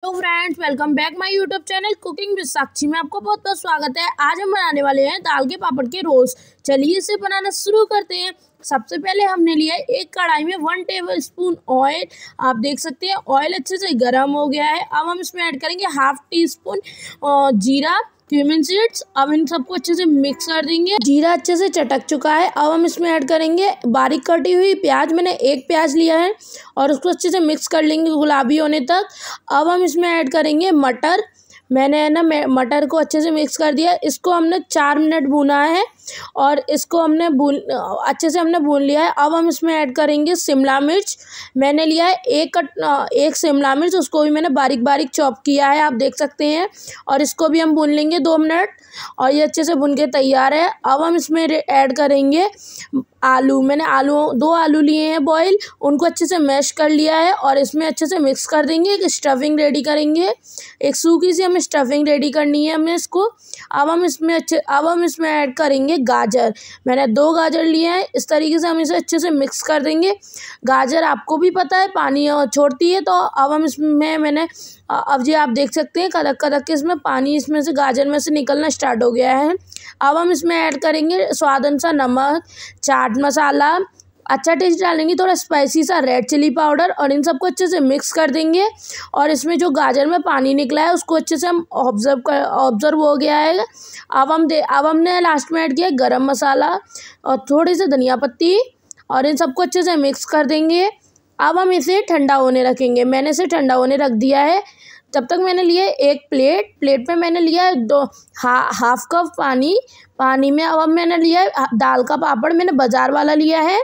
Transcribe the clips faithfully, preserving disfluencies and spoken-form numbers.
Hello friends, welcome back my YouTube channel cooking with Sakshi में आपको बहुत बहुत स्वागत है। आज हम बनाने वाले हैं दाल के पापड़ के रोल्स। चलिए इसे बनाना शुरू करते हैं। सबसे पहले हमने लिया है एक कढ़ाई में वन टेबल स्पून ऑयल। आप देख सकते हैं ऑयल अच्छे से गर्म हो गया है। अब हम इसमें ऐड करेंगे हाफ टी स्पून जीरा, क्यूमिन सीड्स। अब इन सबको अच्छे से मिक्स कर देंगे। जीरा अच्छे से चटक चुका है। अब हम इसमें ऐड करेंगे बारीक कटी हुई प्याज। मैंने एक प्याज लिया है और उसको अच्छे से मिक्स कर लेंगे गुलाबी होने तक। अब हम इसमें ऐड करेंगे मटर। मैंने है ना मटर को अच्छे से मिक्स कर दिया। इसको हमने चार मिनट भूना है और इसको हमने भून अच्छे से हमने भून लिया है। अब हम इसमें ऐड करेंगे शिमला मिर्च। मैंने लिया है एक कट एक शिमला मिर्च, उसको भी मैंने बारीक बारीक चॉप किया है, आप देख सकते हैं। और इसको भी हम भून लेंगे दो मिनट और ये अच्छे से भुन के तैयार है। अब हम इसमें ऐड करेंगे आलू। मैंने आलू दो आलू लिए हैं बॉईल, उनको अच्छे से मैश कर लिया है और इसमें अच्छे से मिक्स कर देंगे। एक स्टफिंग रेडी करेंगे, एक सूखी सी हमें स्टफिंग रेडी करनी है हमें इसको। अब हम इसमें अच्छे अब हम इसमें ऐड करेंगे गाजर। मैंने दो गाजर लिए हैं। इस तरीके से हम इसे अच्छे से मिक्स कर देंगे। गाजर आपको भी पता है पानी छोड़ती है, तो अब हम इसमें मैंने अब जी आप देख सकते हैं कदक कदक के इसमें पानी इसमें से गाजर में से निकलना स्टार्ट हो गया है। अब हम इसमें ऐड करेंगे स्वाद अनुसार नमक, चाट मसाला, अच्छा टेस्ट डालेंगे, थोड़ा स्पाइसी सा रेड चिली पाउडर और इन सबको अच्छे से मिक्स कर देंगे। और इसमें जो गाजर में पानी निकला है उसको अच्छे से हम ऑब्जर्व कर ऑब्जर्व हो गया है। अब हम दे अब हमने लास्ट में ऐड किया गरम मसाला और थोड़ी सी धनिया पत्ती और इन सबको अच्छे से मिक्स कर देंगे। अब हम इसे ठंडा होने रखेंगे। मैंने इसे ठंडा होने रख दिया है। तब तक मैंने लिया है एक प्लेट प्लेट में मैंने लिया है दो हा हाफ कप पानी पानी में अब मैंने लिया है दाल का पापड़। मैंने बाजार वाला लिया है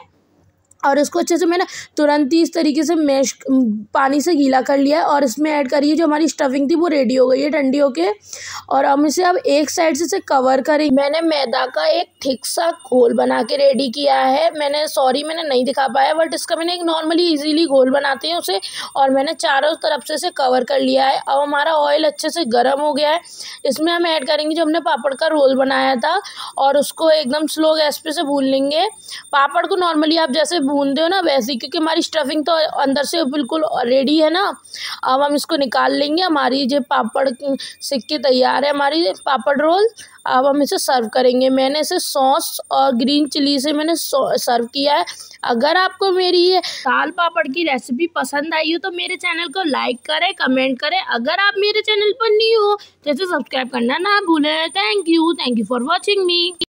और इसको अच्छे से मैंने तुरंत ही इस तरीके से मैश पानी से गीला कर लिया है। और इसमें ऐड करिए जो हमारी स्टफिंग थी वो रेडी हो गई है ठंडी होके। और हम इसे अब एक साइड से इसे कवर करेंगे। मैंने मैदा का एक थिक सा घोल बना के रेडी किया है। मैंने सॉरी मैंने नहीं दिखा पाया, बट इसका मैंने एक नॉर्मली इजीली घोल बनाते हैं उसे, और मैंने चारों तरफ से इसे कवर कर लिया है। अब हमारा ऑयल अच्छे से गर्म हो गया है। इसमें हम ऐड करेंगे जो हमने पापड़ का रोल बनाया था और उसको एकदम स्लो गैस पे से भून लेंगे। पापड़ को नॉर्मली आप जैसे भूनते हो ना वैसे, क्योंकि हमारी स्टफिंग तो अंदर से बिल्कुल रेडी है ना। अब हम इसको निकाल लेंगे। हमारी जो पापड़ सिक्के तैयार है, हमारी पापड़ रोल। अब हम इसे सर्व करेंगे। मैंने इसे सॉस और ग्रीन चिली से मैंने सर्व किया है। अगर आपको मेरी ये दाल पापड़ की रेसिपी पसंद आई हो तो मेरे चैनल को लाइक करें, कमेंट करें। अगर आप मेरे चैनल पर न्यू हो तो इसे सब्सक्राइब करना ना भूलें। Thank you thank you for watching me.